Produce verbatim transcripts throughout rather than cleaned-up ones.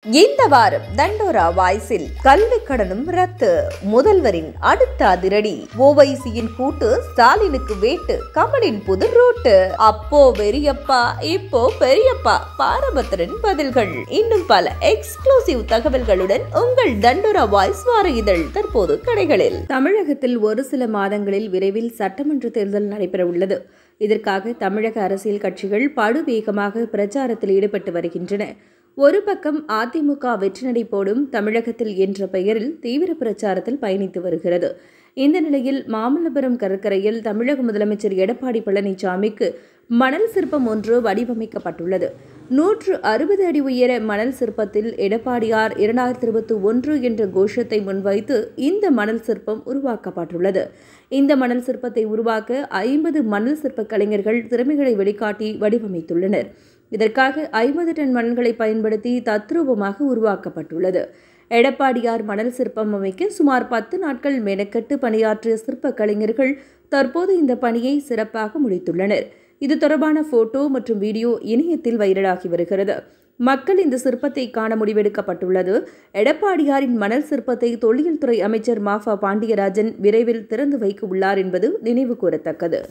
இந்த வாரம் தண்டோரா வாய்ஸில் கல்வி கடனும் ரத்து. முதல்வரின் அடுத்த அதிரடி. ஓவைசியின் கூட்டு ஸ்டாலினுக்கு வேட்டு. கமலின் புது ரூட்டு. அப்போ பெரியப்பா இப்போ பெரியப்பா பாரபத்திரன் பதில்கள். இன்னும் பல எக்ஸ்க்ளூசிவ் தகவல்களுடன் உங்கள் தண்டோரா வாய்ஸ் வார இதழ் தற்போது கடைகளில். தமிழகத்தில் ஒரு சில மாதங்களில் விரைவில் சட்டமன்ற தேர்தல் நடைபெற உள்ளது. இதற்காக தமிழக அரசியல் கட்சிகள் படுவேகமாக பிரச்சாரத்தில் ஈடுபட்டு வருகின்றன. ஒரு பக்கம் அதிமுக வெற்றிநடை போடும் தமிழகத்தில் என்ற பெயரில் தீவிர பிரச்சாரத்தில் பயணித்து வருகிறது. இந்த நிலையில் மாமல்லபுரம் கடற்கரையில் தமிழக முதலமைச்சர் எடப்பாடி பழனிசாமிக்கு மணல் சிற்பம் ஒன்று வடிவமைக்கப்பட்டுள்ளது. நூற்று அறுபது அடி உயர மணல் சிற்பத்தில் எடப்பாடியார் இரண்டாயிரத்தி இருபத்தி ஒன்று என்ற கோஷத்தை முன்வைத்து இந்த மணல் சிற்பம் உருவாக்கப்பட்டுள்ளது. இந்த மணல் சிற்பத்தை உருவாக்க ஐம்பது மணல் சிற்ப கலைஞர்கள் திறமைகளை வெளிக்காட்டி வடிவமைத்துள்ளனர். இதற்காக ஐம்பது டன் மணல்களை பயன்படுத்தி தத்ரூபமாக உருவாக்கப்பட்டுள்ளது. எடப்பாடியார் மணல் சிற்பம் அமைக்க சுமார் பத்து நாட்கள் மெனக்கெட்டு பணியாற்றிய சிற்ப கலைஞர்கள் தற்போது இந்த பணியை சிறப்பாக முடித்துள்ளனர். இது தொடர்பான போட்டோ மற்றும் வீடியோ இணையத்தில் வைரலாகி வருகிறது. மக்கள் இந்த சிற்பத்தை காண முடிவெடுக்கப்பட்டுள்ளது. எடப்பாடியாரின் மணல் சிற்பத்தை தொல்லியல் துறை அமைச்சர் மா ஃப பாண்டியராஜன் விரைவில் திறந்து வைக்க உள்ளார் என்பது நினைவு கூறத்தக்கது.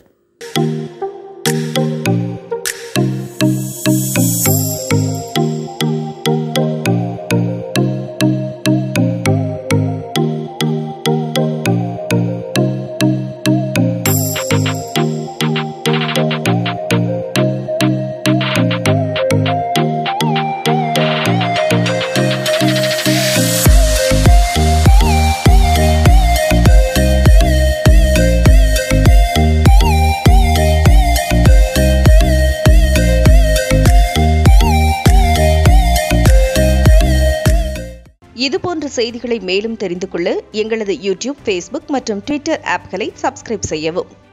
இதுபோன்ற செய்திகளை மேலும் தெரிந்து கொள்ள எங்களது யூடியூப், ஃபேஸ்புக் மற்றும் ட்விட்டர் ஆப்களை சப்ஸ்கிரைப் செய்யவும்.